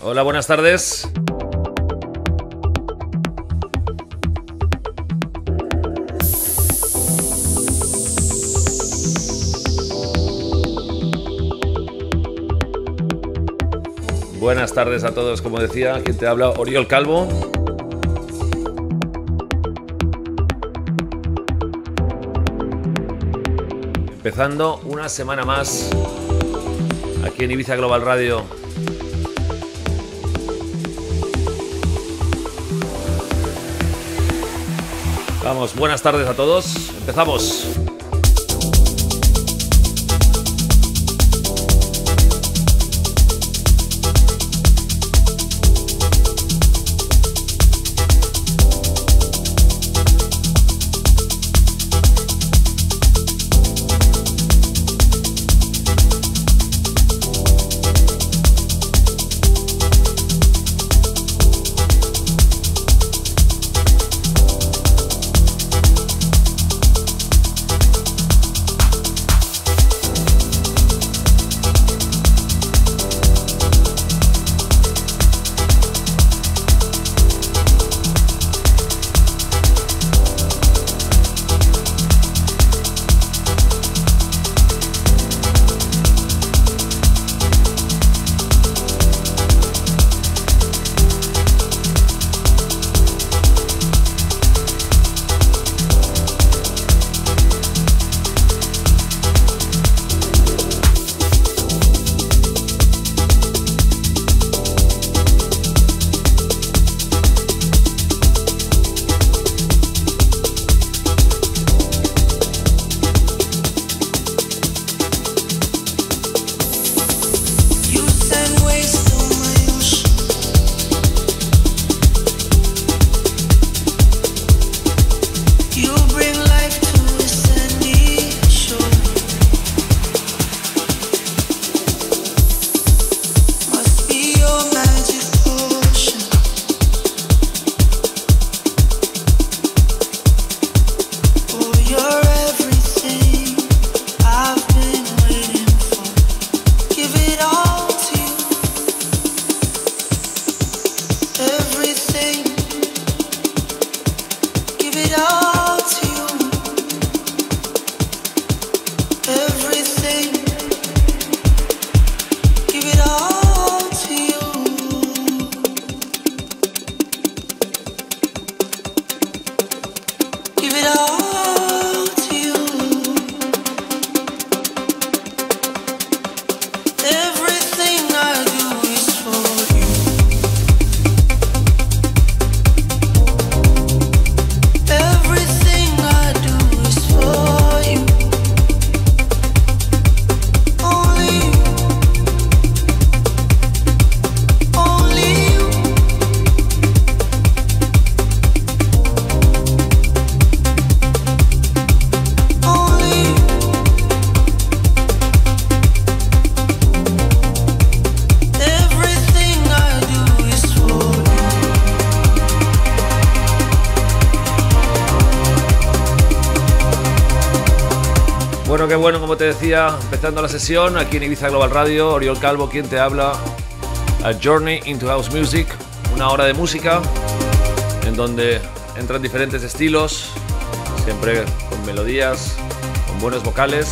Hola, buenas tardes. Buenas tardes a todos, como decía, quien te habla, Oriol Calvo. Empezando una semana más aquí en Ibiza Global Radio. Vamos, buenas tardes a todos. Empezamos. Qué bueno, como te decía, empezando la sesión aquí en Ibiza Global Radio, Oriol Calvo, quien te habla, A Journey into House Music, una hora de música en donde entran diferentes estilos, siempre con melodías, con buenos vocales.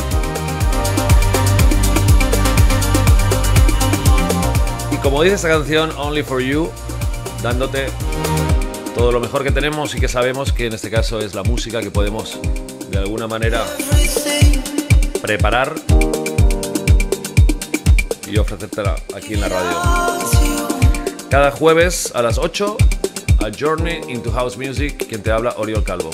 Y como dice esta canción, Only for You, dándote todo lo mejor que tenemos y que sabemos que en este caso es la música que podemos de alguna manera preparar y ofrecértela aquí en la radio. Cada jueves a las 8, A Journey into House Music, quien te habla, Oriol Calvo.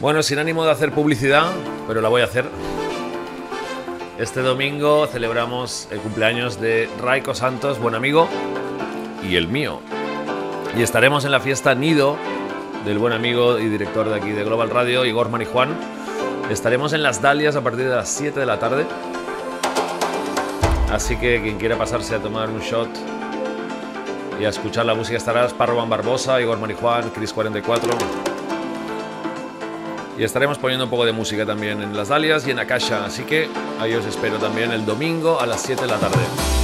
Bueno, sin ánimo de hacer publicidad, pero la voy a hacer. Este domingo celebramos el cumpleaños de Raiko Santos, buen amigo, y el mío. Y estaremos en la fiesta Nido del buen amigo y director de aquí de Global Radio, Igor Marijuán. Estaremos en Las Dalias a partir de las 7 de la tarde. Así que quien quiera pasarse a tomar un shot y a escuchar la música estará Sparrowan Barbosa, Igor Marijuán, Chris 44. Y estaremos poniendo un poco de música también en Las Dalias y en Akasha. Así que ahí os espero también el domingo a las 7 de la tarde.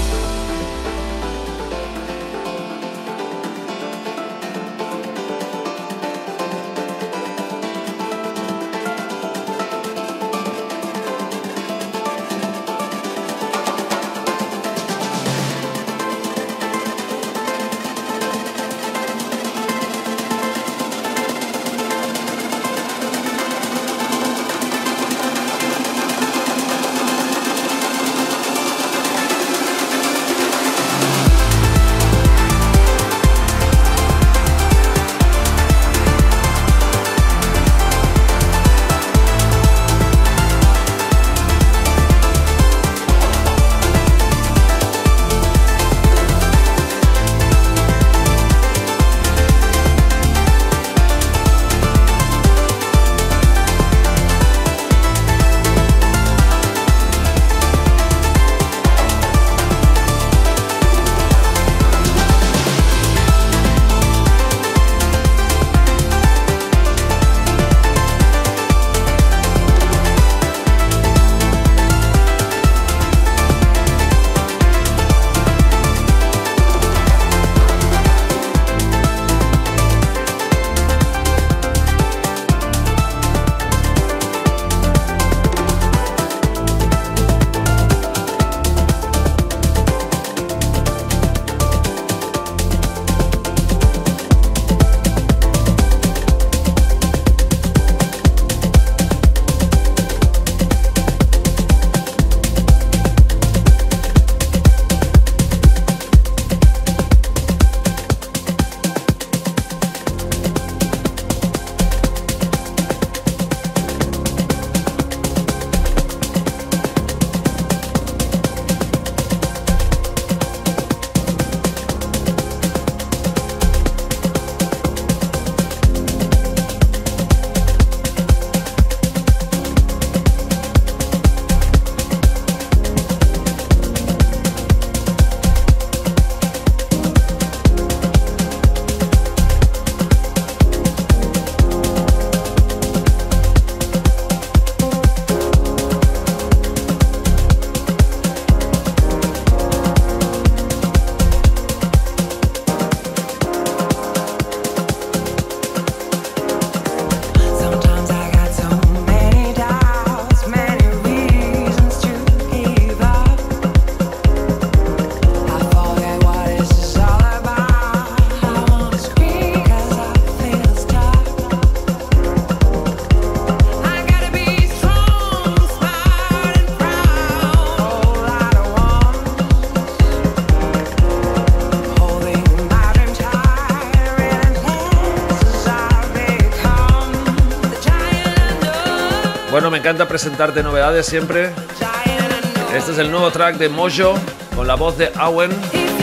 Bueno, me encanta presentarte novedades siempre. Este es el nuevo track de Mojo con la voz de Owen,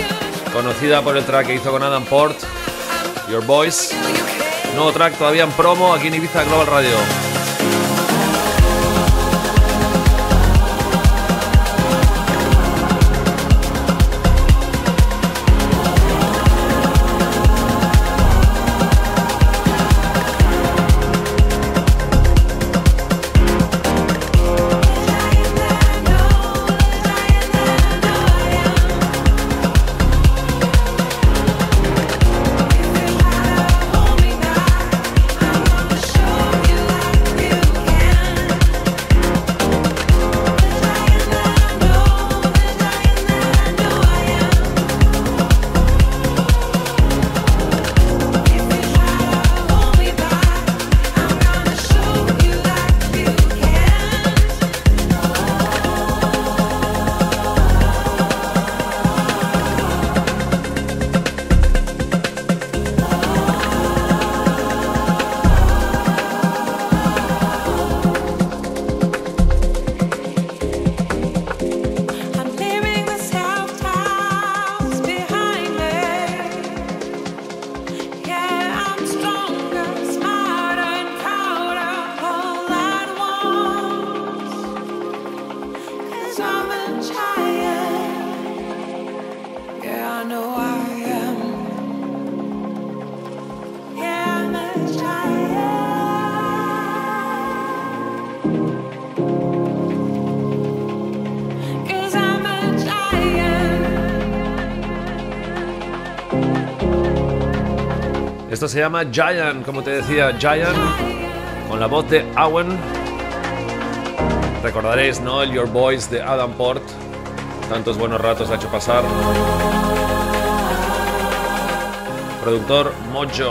conocida por el track que hizo con Adam Port, Your Voice. Nuevo track todavía en promo aquí en Ibiza Global Radio. Esto se llama Giant, como te decía, Giant, con la voz de Owen. Recordaréis, ¿no? El Your Voice de Adam Port. Tantos buenos ratos ha hecho pasar. Productor Mojo.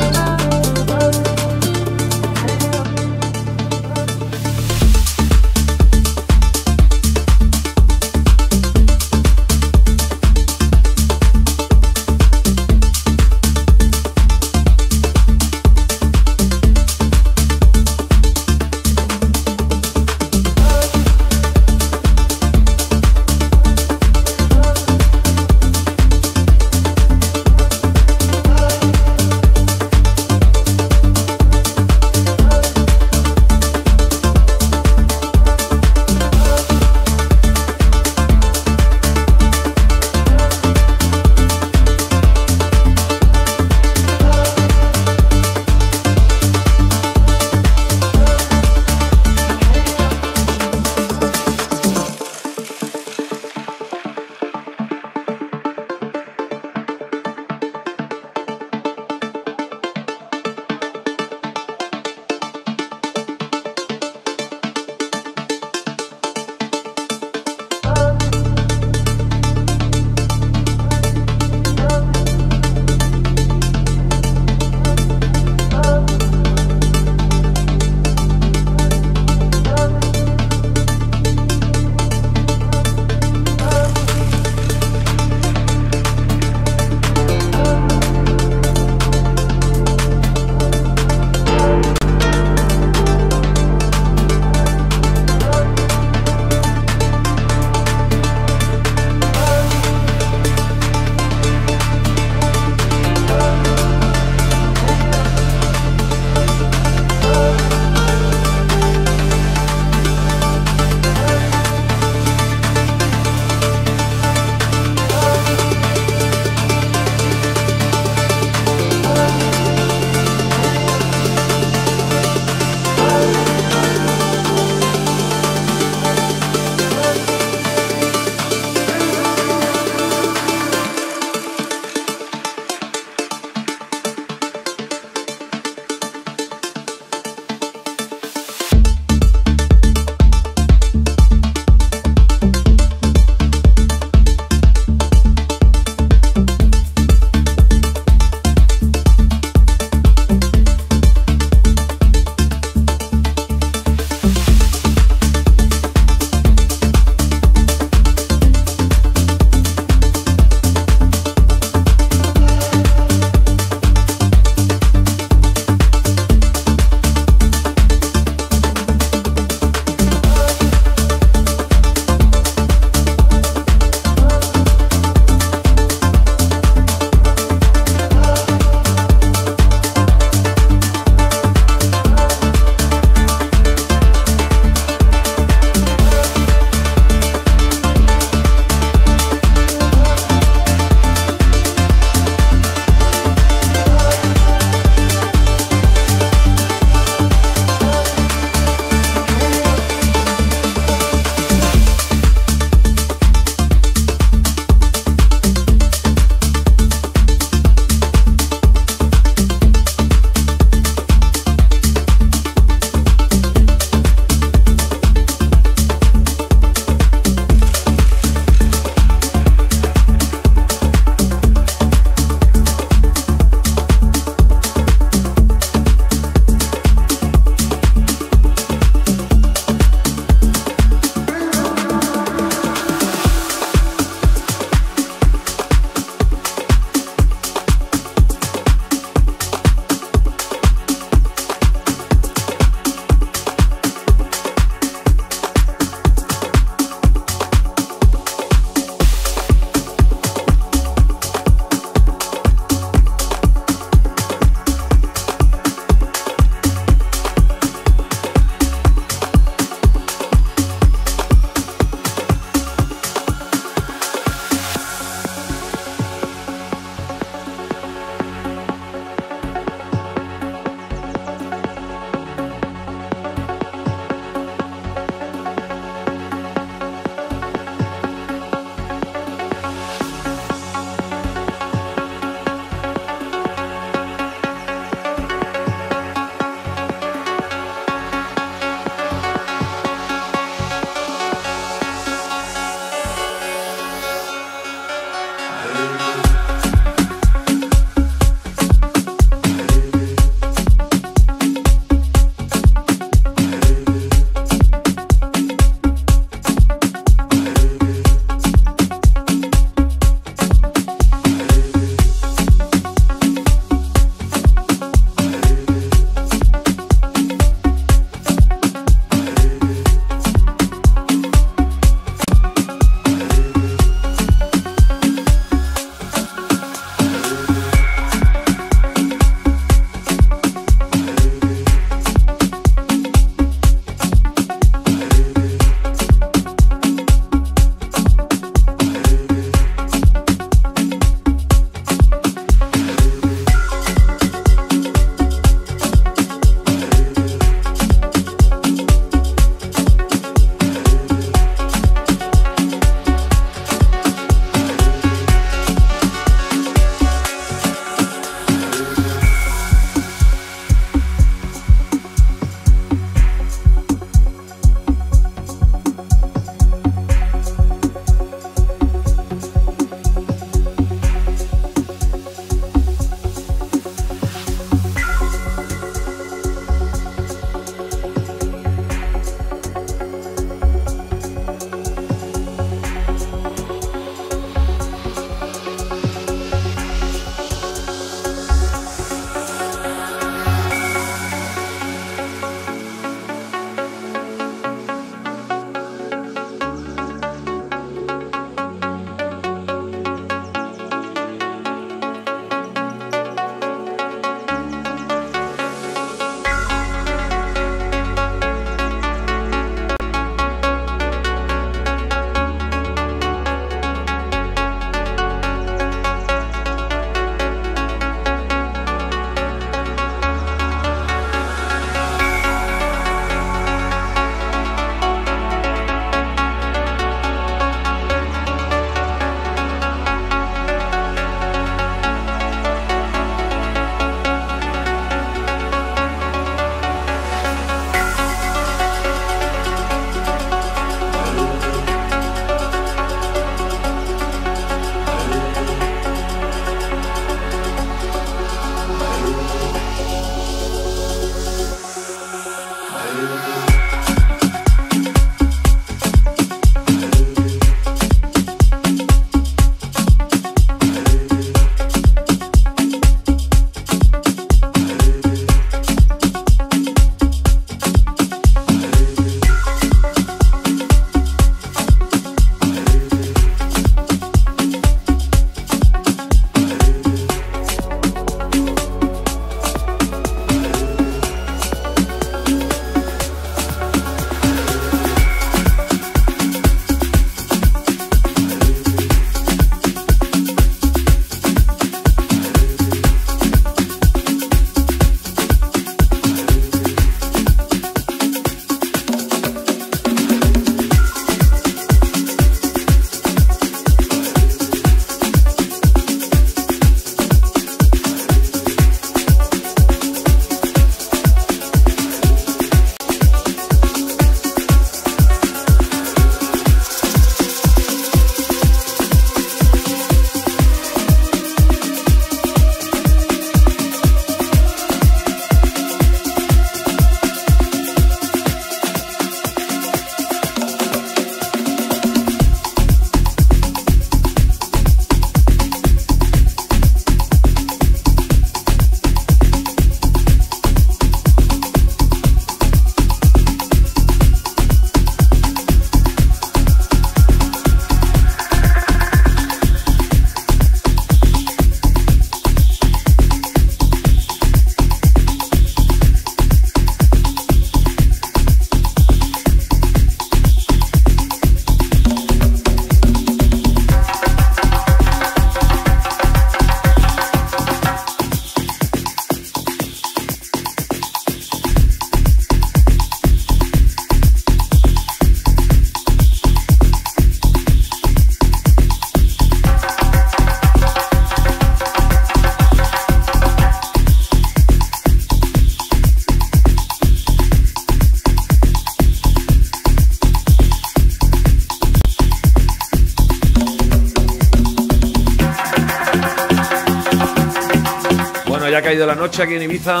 ya ha caído la noche aquí en Ibiza,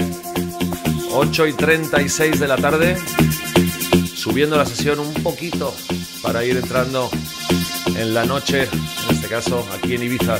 8:36 de la tarde, subiendo la sesión un poquito para ir entrando en la noche, en este caso aquí en Ibiza.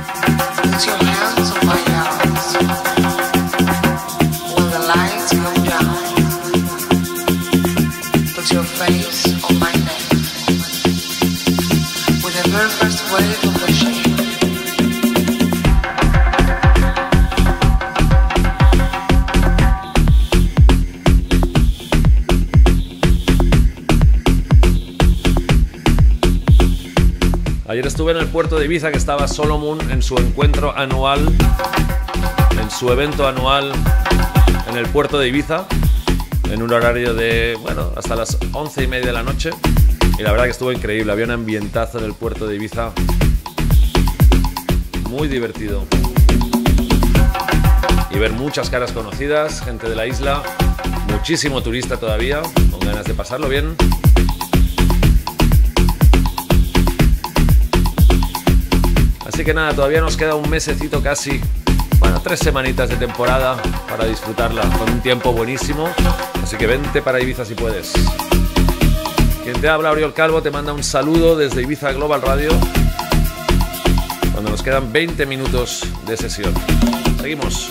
Ayer estuve en el puerto de Ibiza, que estaba Solomon en su encuentro anual, en su evento anual en el puerto de Ibiza, en un horario de, bueno, hasta las 11:30 de la noche. Y la verdad que estuvo increíble, había un ambientazo en el puerto de Ibiza, muy divertido. Y ver muchas caras conocidas, gente de la isla, muchísimo turista todavía, con ganas de pasarlo bien. Así que nada, todavía nos queda un mesecito casi, bueno, 3 semanitas de temporada para disfrutarla, con un tiempo buenísimo. Así que vente para Ibiza si puedes. Quien te habla, Oriol Calvo, te manda un saludo desde Ibiza Global Radio, cuando nos quedan 20 minutos de sesión. Seguimos.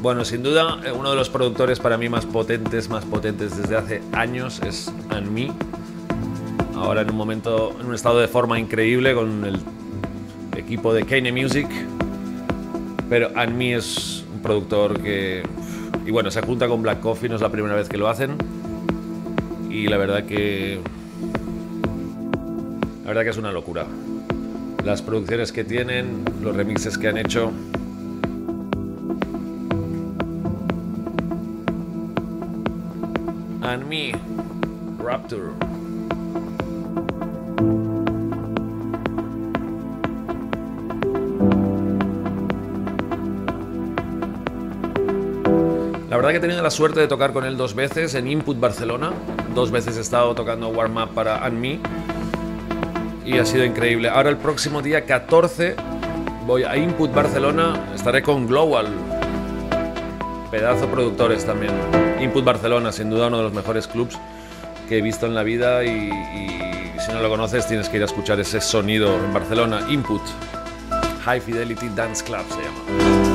Bueno, sin duda, uno de los productores para mí más potentes desde hace años es Anmi. Ahora en un estado de forma increíble con el equipo de Kanye Music. Pero Anmi es un productor que... Y bueno, se junta con Black Coffee, no es la primera vez que lo hacen. Y la verdad que es una locura. Las producciones que tienen, los remixes que han hecho. Anmi, Rapture. La verdad que he tenido la suerte de tocar con él 2 veces en Input Barcelona. 2 veces he estado tocando warm up para Anmi y ha sido increíble. Ahora el próximo día 14 voy a Input Barcelona, estaré con Global, pedazo productores también. Input Barcelona, sin duda uno de los mejores clubs que he visto en la vida y si no lo conoces tienes que ir a escuchar ese sonido en Barcelona. Input, High Fidelity Dance Club se llama.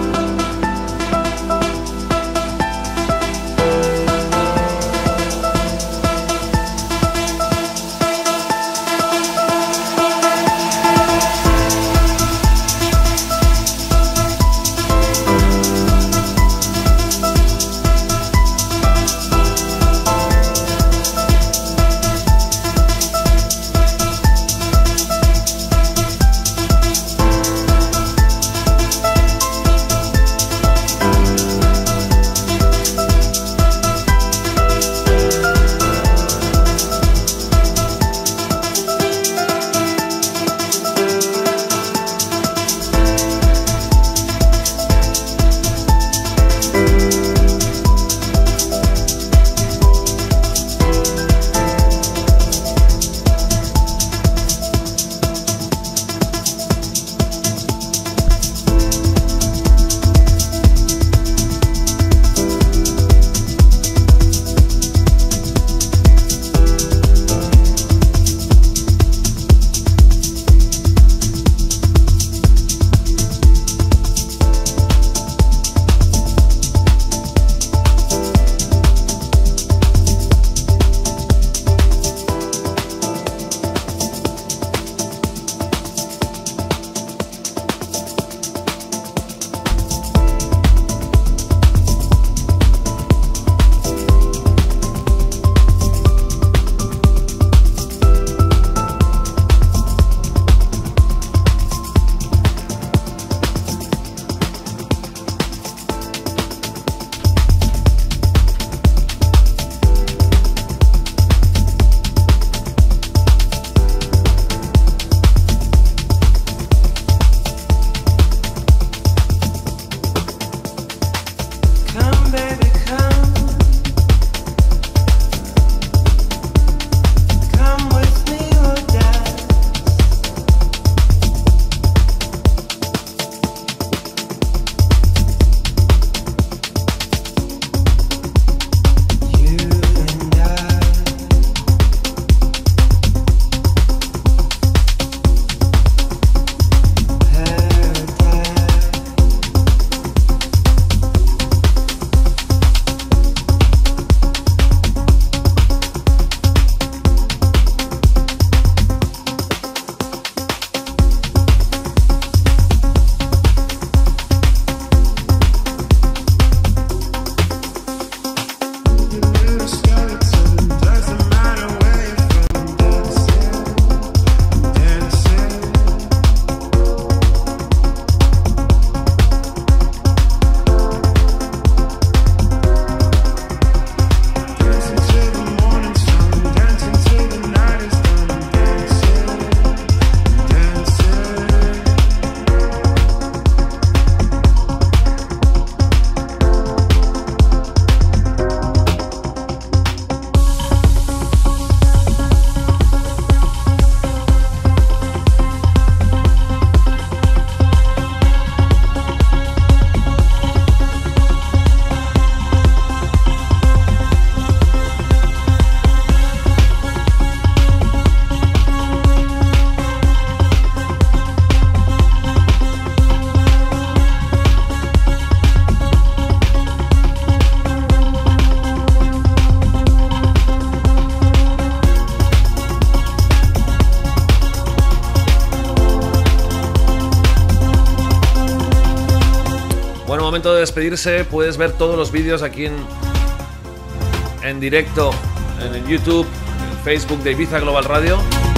Momento de despedirse. Puedes ver todos los vídeos aquí en directo en el YouTube, en el Facebook de Ibiza Global Radio.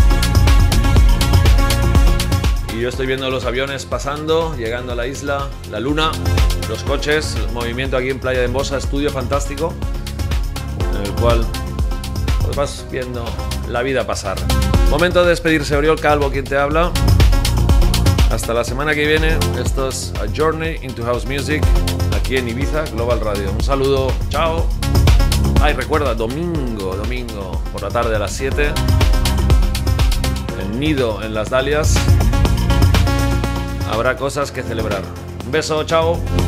Y yo estoy viendo los aviones pasando, llegando a la isla, la luna, los coches, el movimiento aquí en Playa de Embosa, estudio fantástico, en el cual pues vas viendo la vida pasar. Momento de despedirse, Oriol Calvo, quien te habla. Hasta la semana que viene. Esto es A Journey into House Music, aquí en Ibiza Global Radio. Un saludo, chao. Ay, recuerda, domingo por la tarde a las 7, el Nido en Las Dalias. Habrá cosas que celebrar. Un beso, chao.